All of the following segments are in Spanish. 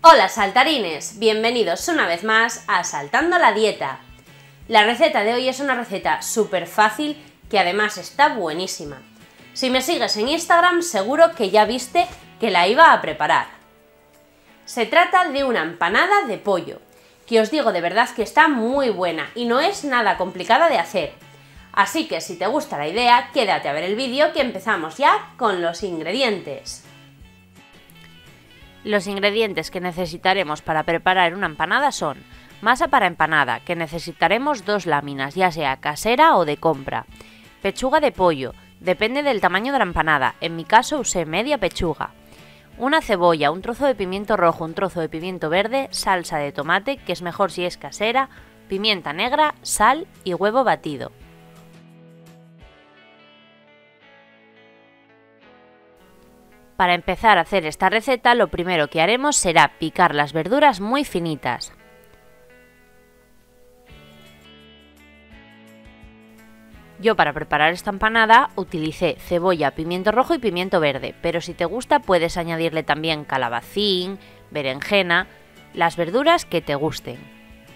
Hola saltarines, bienvenidos una vez más a Saltando la Dieta. La receta de hoy es una receta súper fácil que además está buenísima. Si me sigues en Instagram seguro que ya viste que la iba a preparar. Se trata de una empanada de pollo, que os digo de verdad que está muy buena y no es nada complicada de hacer. Así que si te gusta la idea, quédate a ver el vídeo que empezamos ya con los ingredientes. Los ingredientes que necesitaremos para preparar una empanada son masa para empanada, que necesitaremos 2 láminas, ya sea casera o de compra, pechuga de pollo, depende del tamaño de la empanada, en mi caso usé media pechuga, una cebolla, un trozo de pimiento rojo, un trozo de pimiento verde, salsa de tomate, que es mejor si es casera, pimienta negra, sal y huevo batido. Para empezar a hacer esta receta, lo primero que haremos será picar las verduras muy finitas. Yo para preparar esta empanada utilicé cebolla, pimiento rojo y pimiento verde, pero si te gusta puedes añadirle también calabacín, berenjena, las verduras que te gusten.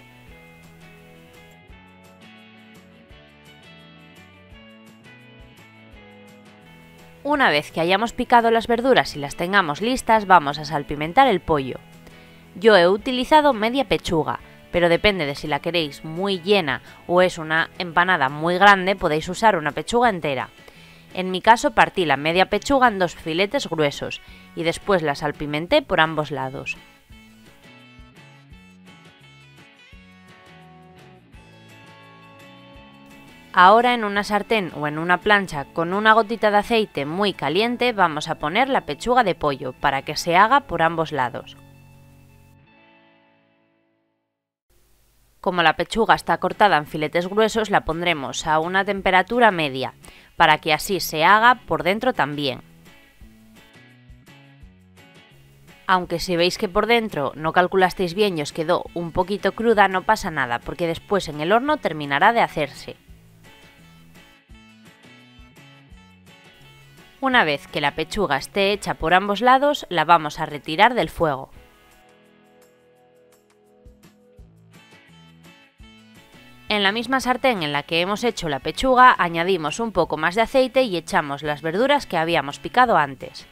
Una vez que hayamos picado las verduras y las tengamos listas, vamos a salpimentar el pollo. Yo he utilizado media pechuga, pero depende de si la queréis muy llena o es una empanada muy grande, podéis usar una pechuga entera. En mi caso partí la media pechuga en 2 filetes gruesos y después la salpimenté por ambos lados. Ahora en una sartén o en una plancha con una gotita de aceite muy caliente vamos a poner la pechuga de pollo para que se haga por ambos lados. Como la pechuga está cortada en filetes gruesos, la pondremos a una temperatura media, para que así se haga por dentro también. Aunque si veis que por dentro no calculasteis bien y os quedó un poquito cruda, no pasa nada, porque después en el horno terminará de hacerse. Una vez que la pechuga esté hecha por ambos lados, la vamos a retirar del fuego. En la misma sartén en la que hemos hecho la pechuga, añadimos un poco más de aceite y echamos las verduras que habíamos picado antes.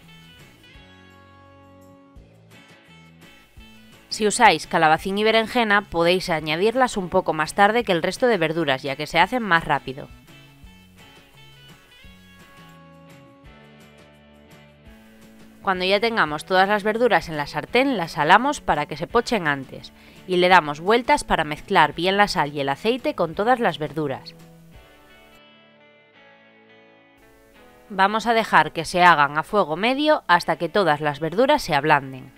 Si usáis calabacín y berenjena, podéis añadirlas un poco más tarde que el resto de verduras, ya que se hacen más rápido. Cuando ya tengamos todas las verduras en la sartén, las salamos para que se pochen antes y le damos vueltas para mezclar bien la sal y el aceite con todas las verduras. Vamos a dejar que se hagan a fuego medio hasta que todas las verduras se ablanden.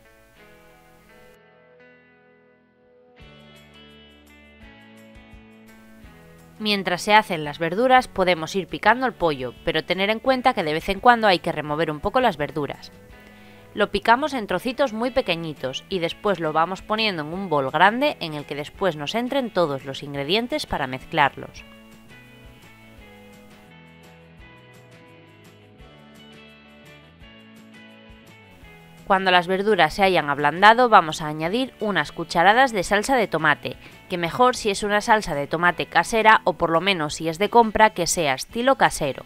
Mientras se hacen las verduras podemos ir picando el pollo, pero tener en cuenta que de vez en cuando hay que remover un poco las verduras. Lo picamos en trocitos muy pequeñitos y después lo vamos poniendo en un bol grande en el que después nos entren todos los ingredientes para mezclarlos. Cuando las verduras se hayan ablandado vamos a añadir unas cucharadas de salsa de tomate, que mejor si es una salsa de tomate casera o por lo menos si es de compra que sea estilo casero.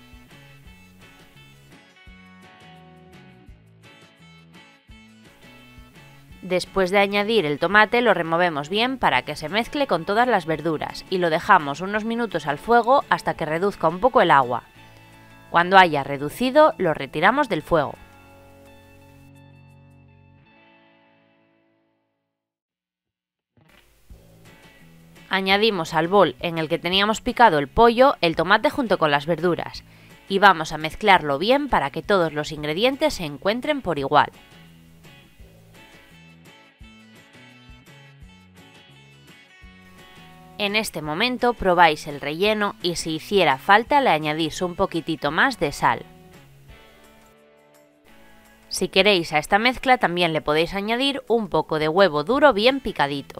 Después de añadir el tomate lo removemos bien para que se mezcle con todas las verduras y lo dejamos unos minutos al fuego hasta que reduzca un poco el agua. Cuando haya reducido lo retiramos del fuego. Añadimos al bol en el que teníamos picado el pollo el tomate junto con las verduras y vamos a mezclarlo bien para que todos los ingredientes se encuentren por igual. En este momento probáis el relleno y si hiciera falta le añadís un poquitito más de sal. Si queréis a esta mezcla también le podéis añadir un poco de huevo duro bien picadito.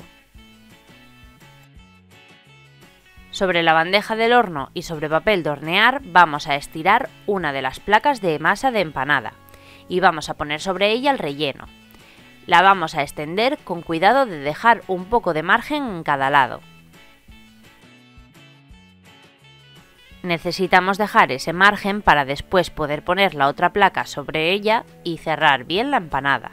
Sobre la bandeja del horno y sobre papel de hornear vamos a estirar una de las placas de masa de empanada y vamos a poner sobre ella el relleno. La vamos a extender con cuidado de dejar un poco de margen en cada lado. Necesitamos dejar ese margen para después poder poner la otra placa sobre ella y cerrar bien la empanada.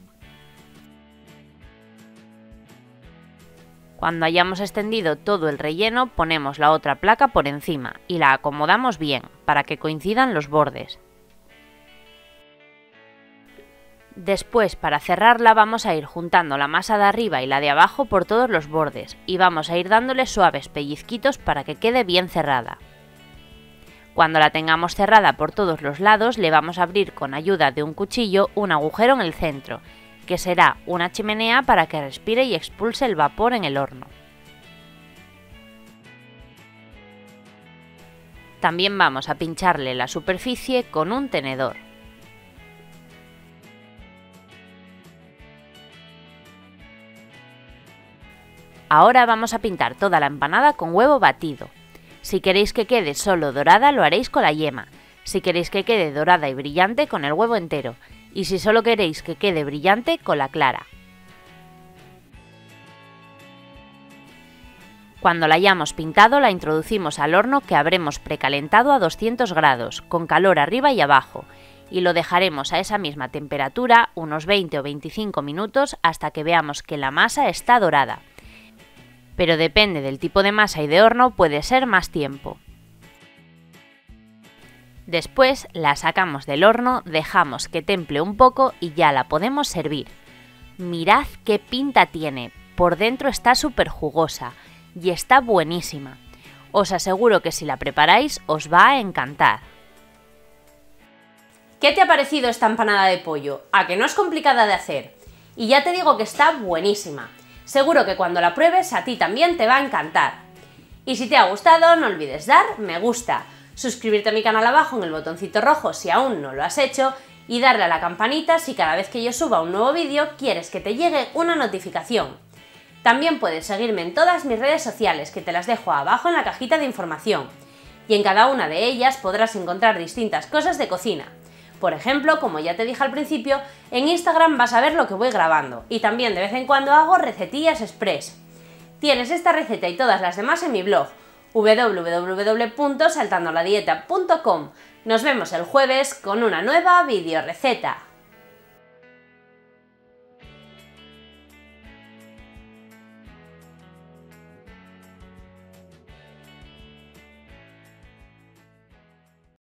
Cuando hayamos extendido todo el relleno, ponemos la otra placa por encima y la acomodamos bien para que coincidan los bordes. Después, para cerrarla, vamos a ir juntando la masa de arriba y la de abajo por todos los bordes y vamos a ir dándole suaves pellizquitos para que quede bien cerrada. Cuando la tengamos cerrada por todos los lados, le vamos a abrir con ayuda de un cuchillo un agujero en el centro, que será una chimenea para que respire y expulse el vapor en el horno. También vamos a pincharle la superficie con un tenedor. Ahora vamos a pintar toda la empanada con huevo batido. Si queréis que quede solo dorada, lo haréis con la yema. Si queréis que quede dorada y brillante, con el huevo entero. Y si solo queréis que quede brillante, con la clara. Cuando la hayamos pintado, la introducimos al horno que habremos precalentado a 200 grados, con calor arriba y abajo, y lo dejaremos a esa misma temperatura unos 20 o 25 minutos hasta que veamos que la masa está dorada. Pero depende del tipo de masa y de horno, puede ser más tiempo. Después la sacamos del horno, dejamos que temple un poco y ya la podemos servir. Mirad qué pinta tiene, por dentro está súper jugosa y está buenísima. Os aseguro que si la preparáis os va a encantar. ¿Qué te ha parecido esta empanada de pollo? ¿A que no es complicada de hacer? Y ya te digo que está buenísima. Seguro que cuando la pruebes a ti también te va a encantar. Y si te ha gustado, no olvides dar me gusta, suscribirte a mi canal abajo en el botoncito rojo si aún no lo has hecho y darle a la campanita si cada vez que yo suba un nuevo vídeo quieres que te llegue una notificación. También puedes seguirme en todas mis redes sociales que te las dejo abajo en la cajita de información y en cada una de ellas podrás encontrar distintas cosas de cocina. Por ejemplo, como ya te dije al principio, en Instagram vas a ver lo que voy grabando y también de vez en cuando hago recetillas express. Tienes esta receta y todas las demás en mi blog www.saltandoladieta.com. Nos vemos el jueves con una nueva videoreceta.